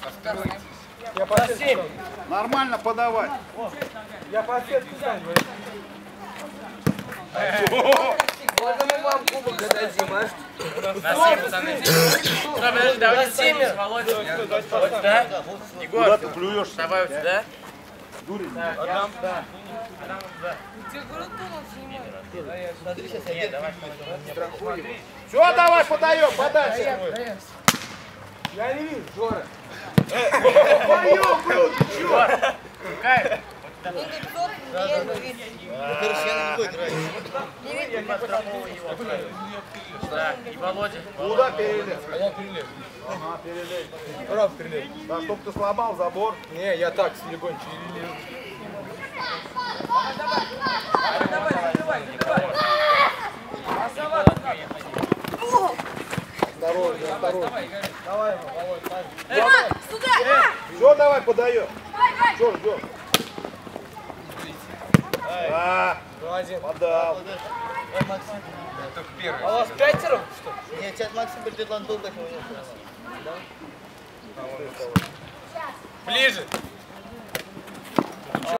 Я по сетке. Нормально подавать. Я по сетке сам. Можно мы вам кубок отдадим, а? Подожди, давай 7, Володя. Да? Егор, Куда ты плюешь? давай сюда. Дурень. Адам, да. Смотри, сейчас я давай. Все, давай подаем, подальше. Я не вижу, Жора. Подаем, блюд, чё? Кайф. Короче, я на него играю. Да, и Володя. Куда перелез? А я перелез. Ага, перелез. Прав перелез. Да, чтоб ты сломал забор. Не, я так слегонче перелез. Осторожно, осторожно. Давай, Володь, Все, давай подаем. Что ждем? Подал. Максим. только первый. А у вас 5, что ли? Нет, сейчас Максим будет Ландол, так его не. Ближе.